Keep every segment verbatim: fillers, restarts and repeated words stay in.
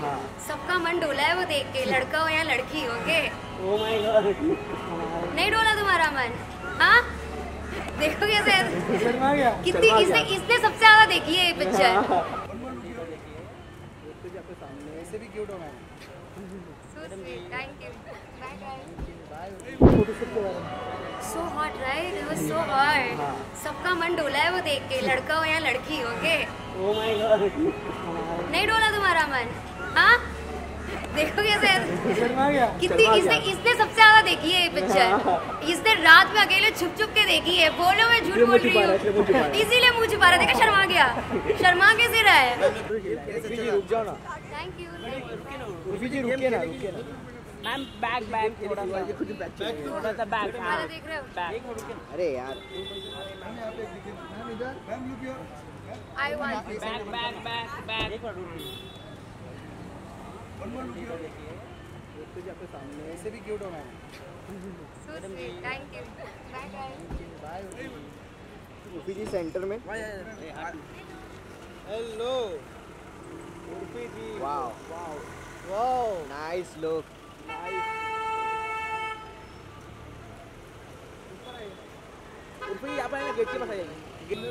सबका मन डोला है वो देख के, लड़का हो या लड़की हो के। ओह माय गॉड, नहीं डोला तुम्हारा मन? हाँ देखो कैसे शर्मा गया। कितनी इसने इसने सबसे ज्यादा देखी है ये पिक्चर। ऐसे भी क्यूट होना है। Thank you, bye bye. So hot right, it was so hot. सबका मन डोला है वो देख के, लड़का हो या लड़की हो के। ओह माय गॉड, नहीं डोला तुम्हारा मन? हाँ देखो कैसे शर्मा गया। कितनी इसने इसने सबसे ज्यादा देखी है ये पिक्चर। इसने रात में अकेले छुप छुप के देखी है। बोलो मैं झूठ बोल रही हूँ, इसीलिए मुंह छुपा रहा। देखा शर्मा गया, शर्मा कैसे रहा है। रुक जाओ ना। Thank you. उर्फी जी रुकिए ना, रुकिए ना मैम। बैक बैक थोड़ा सा, थोड़ा सा बैक। हाँ देख रहे हो? बैक। अरे यार I want back back back back. ऐसे भी क्यूट होना है। So sweet, thank you, bye bye. Urfi ji center में। Hello Urfi ji. Wow wow wow, nice look, nice. Urfi यहाँ पर गेट के पास आ जाएगी।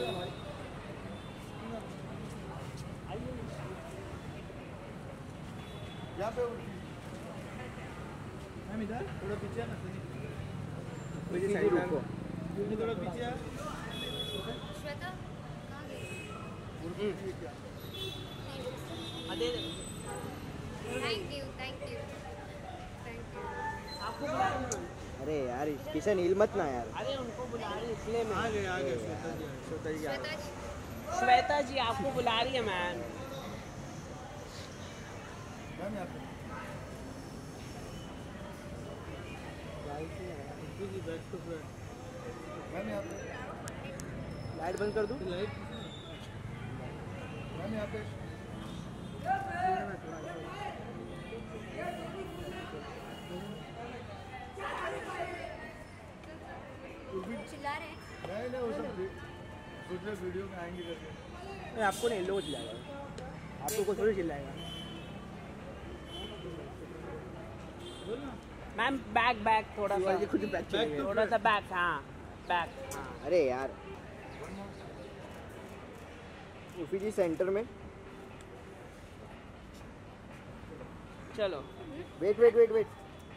यहाँ पे मैम इधर थोड़ा पीछे ना, पीछे साइड रुको, थोड़ा पीछे आ। श्वेता कहाँ गई? अरे thank you, thank you, thank you. आपको बुला रहे हैं। अरे यार किशन हिल मत ना यार। अरे उनको बुला रहे इसलिए मैं आ गए आ गए। श्वेता जी, श्वेता जी, श्वेता जी, श्वेता जी आपको बुला रही है मैम। मैम यहाँ पे मैम यहाँ पे लाइट बंद कर दूँ? लाइट मैम यहाँ पे चिल्ला रहे हैं। नहीं नहीं वो सब दूसरे वीडियो में आएंगे करके। नहीं आपको नहीं, लोग चिल्लाएगा, आपको कुछ थोड़ी चिल्लाएगा। मैम बैक बैक थोड़ा सा, खुद बैक थोड़ा सा बैक। हाँ बैक। अरे यार उर्फी जी सेंटर में। चलो वेट वेट वेट वेट।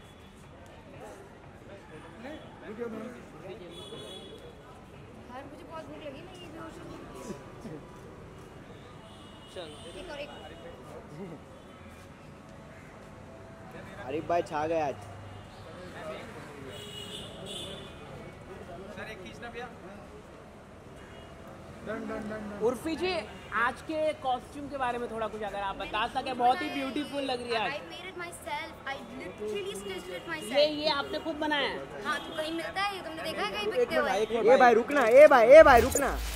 यार मुझे बहुत भूख लगी ना, ये जो चलो। एक और एक। आरिफ भाई छा गए आज। उर्फी जी आज के कॉस्ट्यूम के बारे में थोड़ा कुछ अगर आप बता सके, बहुत ही ब्यूटीफुल लग रही है आज। I made it myself. I literally stitched it myself. ये ये आपने खुद बनाया है? हाँ तो कहीं मिलता है ये, तुमने देखा है कहीं बिकते हुए? ए भाई रुकना, ए भाई ए भाई रुकना।